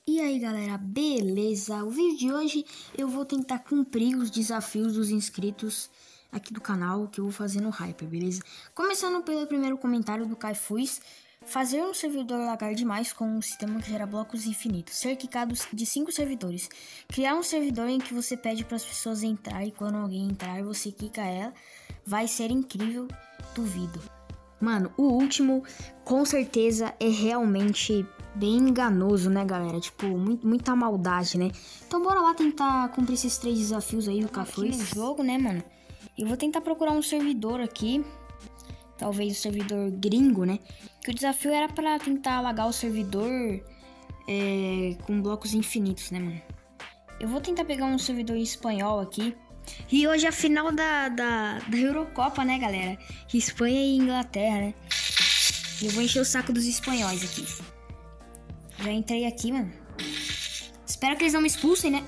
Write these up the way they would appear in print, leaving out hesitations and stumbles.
E aí galera, beleza? O vídeo de hoje eu vou tentar cumprir os desafios dos inscritos aqui do canal que eu vou fazer no Hyper, beleza? Começando pelo primeiro comentário do Caifuz: fazer um servidor lagar demais com um sistema que gera blocos infinitos, ser quicado de 5 servidores, criar um servidor em que você pede para as pessoas entrar e quando alguém entrar você quica ela, vai ser incrível, duvido. Mano, o último com certeza é realmente bem enganoso, né, galera? Tipo, muita maldade, né? Então bora lá tentar cumprir esses 3 desafios aí do Caifuz. No jogo, né, mano? Eu vou tentar procurar um servidor aqui. Talvez o servidor gringo, né? Que o desafio era pra tentar alagar o servidor com blocos infinitos, né, mano? Eu vou tentar pegar um servidor espanhol aqui. E hoje é a final da Eurocopa, né, galera? Espanha e Inglaterra, né? E eu vou encher o saco dos espanhóis aqui. Já entrei aqui, mano. Espero que eles não me expulsem, né?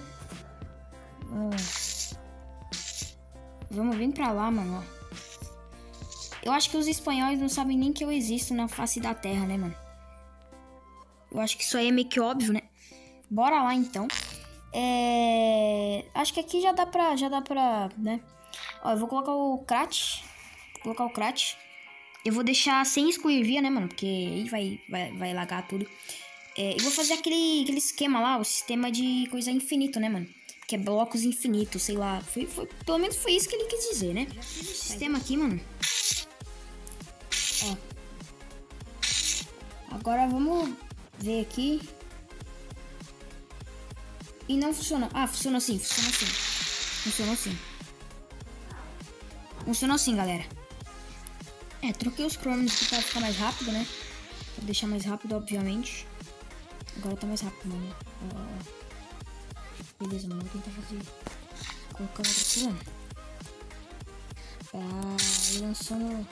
Vamos vir pra lá, mano. Eu acho que os espanhóis não sabem nem que eu existo na face da terra, né, mano? Eu acho que isso aí é meio que óbvio, né? Bora lá, então. Acho que aqui já dá pra, né? Ó, eu vou colocar o Krat. Eu vou deixar sem excluir via, né, mano? Porque aí vai lagar tudo. Eu vou fazer aquele esquema lá, o sistema de coisa infinito, né, mano? Que é blocos infinitos, sei lá. Pelo menos foi isso que ele quis dizer, né? Já fiz o sistema aqui, mano. Ó. Agora vamos ver aqui. E não funciona. Ah, funciona assim. Funciona assim, galera. Troquei os cromes aqui pra ficar mais rápido, né? Pra deixar mais rápido, obviamente. Agora tá mais rápido, mano. Beleza, mano. Vou tentar fazer. Colocando outra aqui, mano. Lançando.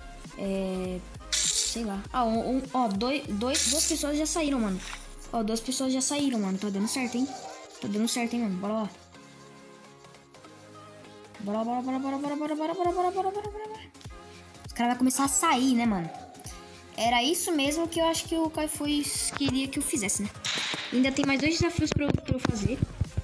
Sei lá. Duas pessoas já saíram, mano. Duas pessoas já saíram, mano. Tá dando certo, hein? Mano. Bora lá. Bora. Os caras vão começar a sair, né, mano? Era isso mesmo que eu acho que o Caifuz queria que eu fizesse, né? Ainda tem mais 2 desafios pra eu fazer.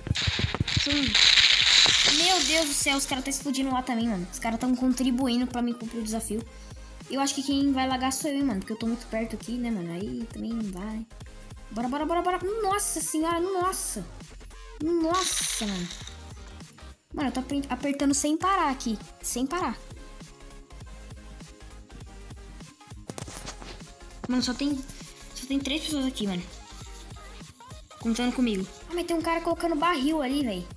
Meu Deus do céu, os caras estão explodindo lá também, mano. Os caras estão contribuindo pra mim cumprir o desafio. Eu acho que quem vai lagar sou eu, mano. Porque eu tô muito perto aqui, né, mano? Aí também não vai. Bora. Nossa senhora, nossa, mano. Mano, eu tô apertando sem parar aqui. Sem parar. Mano, só tem 3 pessoas aqui, mano. Contando comigo. Ah, mas tem um cara colocando barril ali, velho.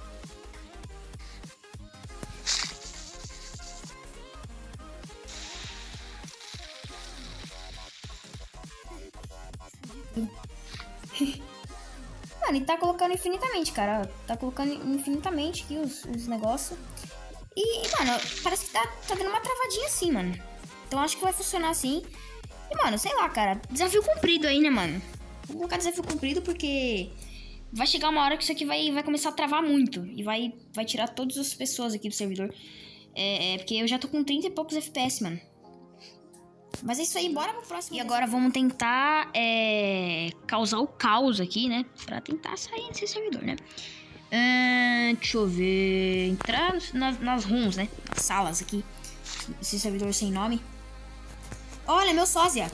Mano, ele tá colocando infinitamente, cara. Tá colocando infinitamente aqui os negócios. E, mano, parece que tá dando uma travadinha assim, mano. Então acho que vai funcionar assim. E, mano, sei lá, cara. Desafio cumprido aí, né, mano? Vou colocar desafio cumprido porque vai chegar uma hora que isso aqui vai começar a travar muito. E vai tirar todas as pessoas aqui do servidor. Porque eu já tô com 30 e poucos FPS, mano. Mas é isso aí, bora pro próximo. E agora vamos tentar causar o caos aqui, né? Pra tentar sair desse servidor, né? Deixa eu ver. Entrar nas rooms, né? Nas salas aqui. Esse servidor sem nome. Olha, meu sósia.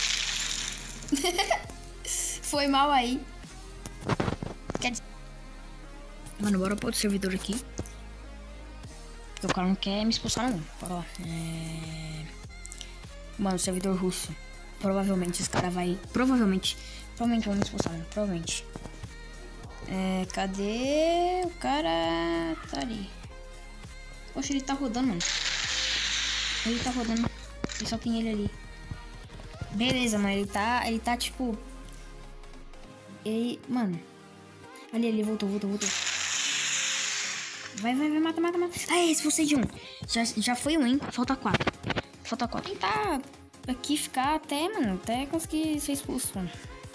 Foi mal aí. Quer dizer... Mano, bora pro outro servidor aqui. Porque o cara não quer me expulsar, não. Bora lá. Mano, servidor russo. Provavelmente esse cara vai... Provavelmente vão me expulsar, mano. Provavelmente. Cadê? O cara tá ali. Poxa, ele tá rodando, mano. Ele só tem ele ali. Beleza, mano. Ele tá tipo... Mano. Ali, voltou. Vai, mata. Expulsei de um. Já foi um, hein? Falta 4. Tentar aqui ficar até, mano. Até conseguir ser expulso, mano.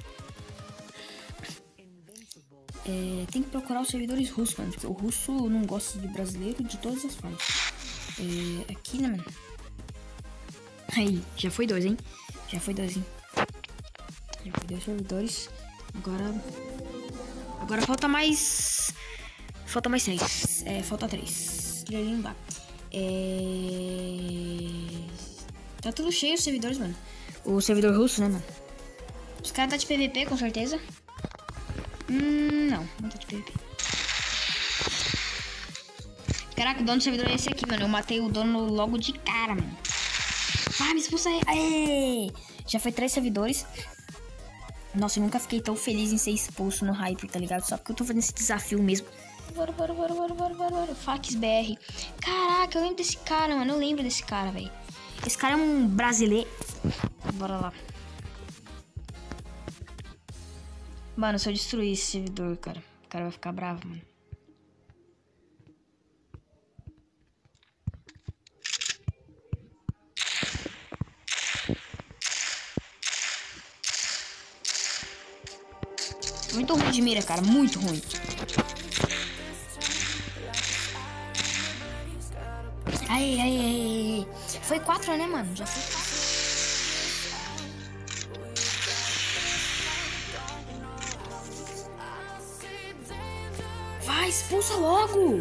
Tem que procurar os servidores russos, mano. Porque o russo não gosta de brasileiro de todas as formas. Aqui, né, mano? Aí, já foi 2, hein? Já foi 2 servidores. Agora Agora falta mais... Falta mais 3. Falta 3. Não dá. Tá tudo cheio os servidores, mano. O servidor russo, né, mano? Os caras tá de PVP, com certeza. Não tá de PVP. Caraca, o dono do servidor é esse aqui, mano. Eu matei o dono logo de cara, mano. Vai, me expulsa aí. Aê! Já foi 3 servidores. Nossa, eu nunca fiquei tão feliz em ser expulso no Hyper, tá ligado? Só porque eu tô fazendo esse desafio mesmo. Bora. Fax BR. Caraca, eu lembro desse cara, mano. Eu lembro desse cara, velho. Esse cara é um brasileiro. Bora lá. Mano, se eu destruir esse servidor, cara, o cara vai ficar bravo, mano. Muito ruim de mira, cara. Muito ruim. Aí. Foi 4, né, mano? Já foi 4. Vai, expulsa logo.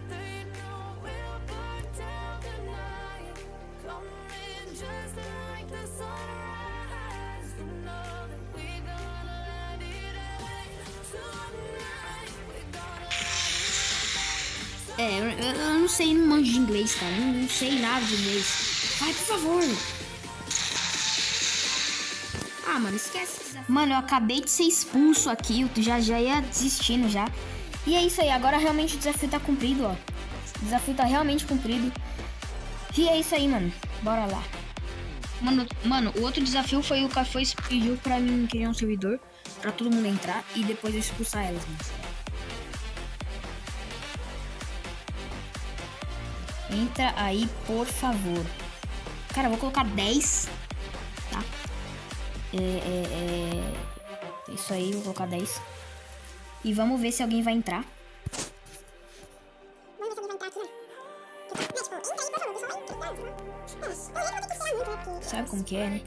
Eu não sei, não manjo de inglês, cara. Eu não sei nada de inglês. Vai, por favor. Ah, mano, esquece. Mano, eu acabei de ser expulso aqui. Eu já ia desistindo já. E é isso aí. Agora realmente o desafio tá cumprido, ó. O desafio tá realmente cumprido. E é isso aí, mano. Bora lá. Mano, o outro desafio foi o Café pediu pra mim criar um servidor pra todo mundo entrar e depois eu expulsar elas, mano. Entra aí, por favor. Cara, eu vou colocar 10. Tá? Isso aí, vou colocar 10. E vamos ver se alguém vai entrar. Sabe como que é, né?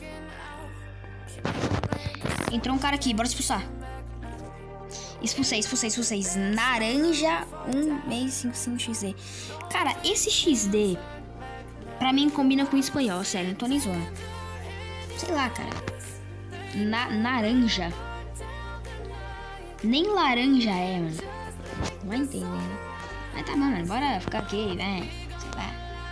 Entrou um cara aqui, bora expulsar. Expulsei. Naranja 1655XD. Cara, esse XD pra mim combina com espanhol, sério, não tô nem zoando. Sei lá, cara. Naranja. Nem laranja é, mano. Não vai entender, né? Mas tá bom, mano. Bora ficar aqui, né? Sei lá.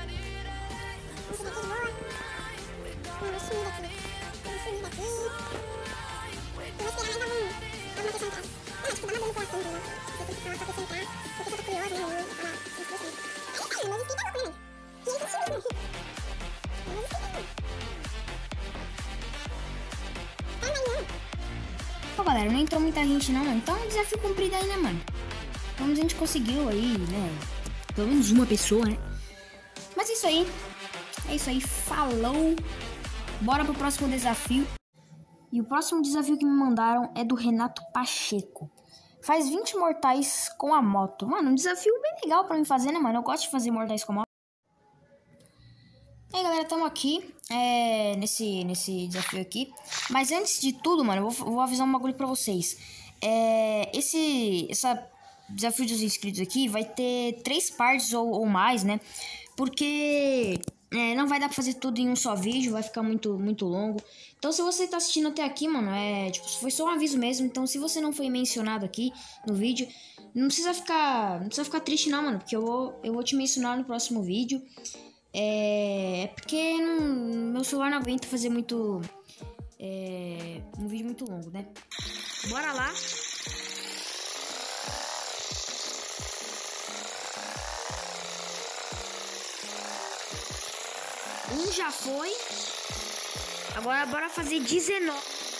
Pô, galera, não entrou muita gente não, mano. Então, desafio cumprido aí, né, mano? Pelo menos a gente conseguiu aí, né? Pelo menos uma pessoa, né? Mas é isso aí. É isso aí. Falou. Bora pro próximo desafio. E o próximo desafio que me mandaram é do Renato Pacheco. Faz 20 mortais com a moto. Mano, um desafio bem legal pra mim fazer, né, mano? Eu gosto de fazer mortais com a moto. E aí, galera, tamo aqui nesse desafio aqui. Mas antes de tudo, mano, eu vou avisar um bagulho pra vocês. Esse desafio dos inscritos aqui vai ter 3 partes ou mais, né? Porque não vai dar pra fazer tudo em um só vídeo, vai ficar muito, muito longo. Então, se você tá assistindo até aqui, mano, tipo, foi só um aviso mesmo. Então, se você não foi mencionado aqui no vídeo, não precisa ficar triste não, mano, porque eu vou te mencionar no próximo vídeo. Porque meu celular não aguenta fazer muito um vídeo muito longo, né? Bora lá. Um já foi. Agora bora fazer 19.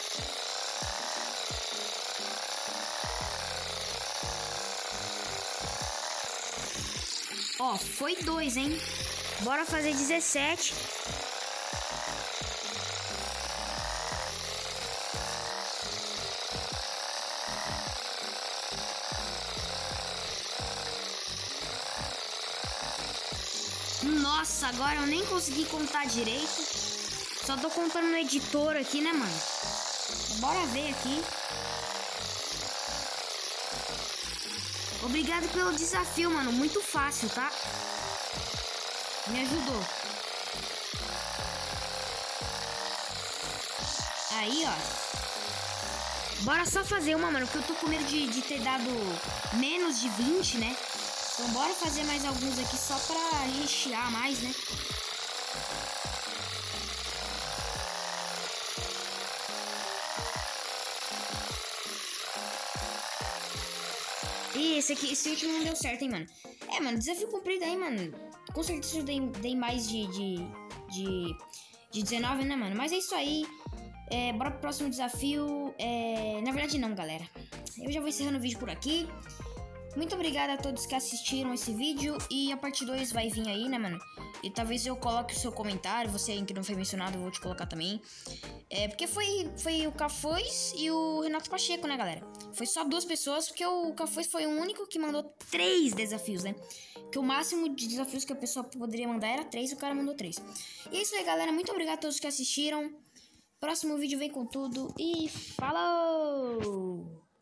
Ó, foi 2, hein? Bora fazer 17. Nossa, agora eu nem consegui contar direito. Só tô contando no editor aqui, né, mano? Bora ver aqui. Obrigado pelo desafio, mano. Muito fácil, tá? Me ajudou. Aí, ó. Bora só fazer uma, mano, porque eu tô com medo de ter dado menos de 20, né? Então bora fazer mais alguns aqui só pra rechear mais, né? E esse último não deu certo, hein, mano. É, mano, desafio cumprido aí, mano. Com certeza eu dei mais de 19, né, mano? Mas é isso aí. Bora pro próximo desafio. Na verdade não, galera. Eu já vou encerrando o vídeo por aqui. Muito obrigado a todos que assistiram esse vídeo. E a parte 2 vai vir aí, né, mano? E talvez eu coloque o seu comentário. Você aí que não foi mencionado, eu vou te colocar também. Porque foi o Cafuz e o Renato Pacheco, né, galera? Foi só 2 pessoas, porque o Cafuz foi o único que mandou 3 desafios, né? Que o máximo de desafios que a pessoa poderia mandar era 3, o cara mandou 3. E é isso aí, galera. Muito obrigado a todos que assistiram. Próximo vídeo vem com tudo e falou!